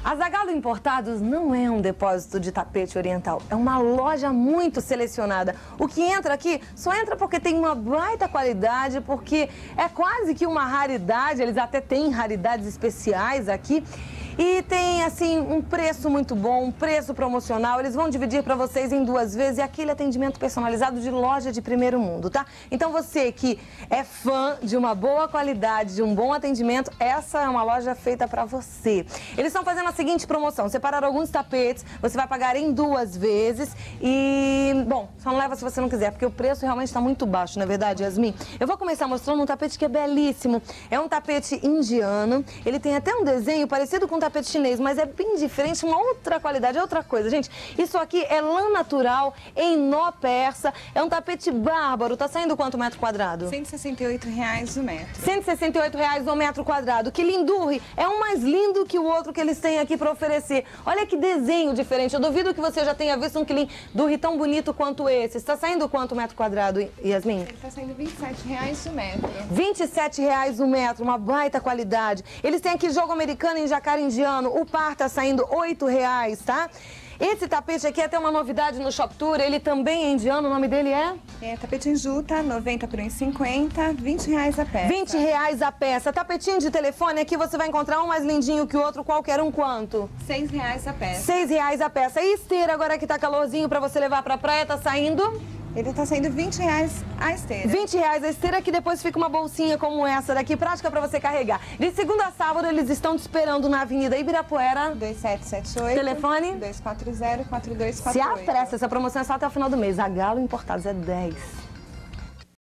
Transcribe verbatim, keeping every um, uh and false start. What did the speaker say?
A Zagalo Importados não é um depósito de tapete oriental, é uma loja muito selecionada. O que entra aqui só entra porque tem uma baita qualidade, porque é quase que uma raridade, eles até têm raridades especiais aqui. E tem, assim, um preço muito bom, um preço promocional. Eles vão dividir para vocês em duas vezes e aquele atendimento personalizado de loja de primeiro mundo, tá? Então você que é fã de uma boa qualidade, de um bom atendimento, essa é uma loja feita para você. Eles estão fazendo a seguinte promoção: separaram alguns tapetes, você vai pagar em duas vezes e, bom, só não leva se você não quiser, porque o preço realmente está muito baixo, não é verdade, Yasmin? Eu vou começar mostrando um tapete que é belíssimo. É um tapete indiano, ele tem até um desenho parecido com um tapete chinês, mas é bem diferente, uma outra qualidade, é outra coisa. Gente, isso aqui é lã natural em nó persa, é um tapete bárbaro. Tá saindo quanto metro quadrado? cento e sessenta e oito reais o metro. cento e sessenta e oito reais o metro quadrado. Que lindurri! É um mais lindo que o outro que eles têm aqui para oferecer. Olha que desenho diferente. Eu duvido que você já tenha visto um lindurri tão bonito quanto esse. Está saindo quanto metro quadrado, Yasmin? Ele está saindo vinte e sete reais o metro. vinte e sete reais o metro, uma baita qualidade. Eles têm aqui jogo americano em jacaré indiano. O par tá saindo oito reais, tá? Esse tapete aqui é até uma novidade no Shop Tour, ele também é indiano, o nome dele é? É tapete em juta, noventa por um e cinquenta, vinte reais a peça. vinte reais a peça. Tapetinho de telefone, aqui você vai encontrar um mais lindinho que o outro, qualquer um quanto? seis reais a peça. seis reais a peça. E esteira, agora que tá calorzinho pra você levar pra praia, tá saindo? Ele tá saindo vinte reais a esteira. vinte reais a esteira, que depois fica uma bolsinha como essa daqui, prática pra você carregar. De segunda a sábado, eles estão te esperando na Avenida Ibirapuera. dois sete sete oito. Telefone? dois quatro zero, quatro dois quatro Se oito. apressa, essa promoção é só até o final do mês. A Zagalo Importados é dez.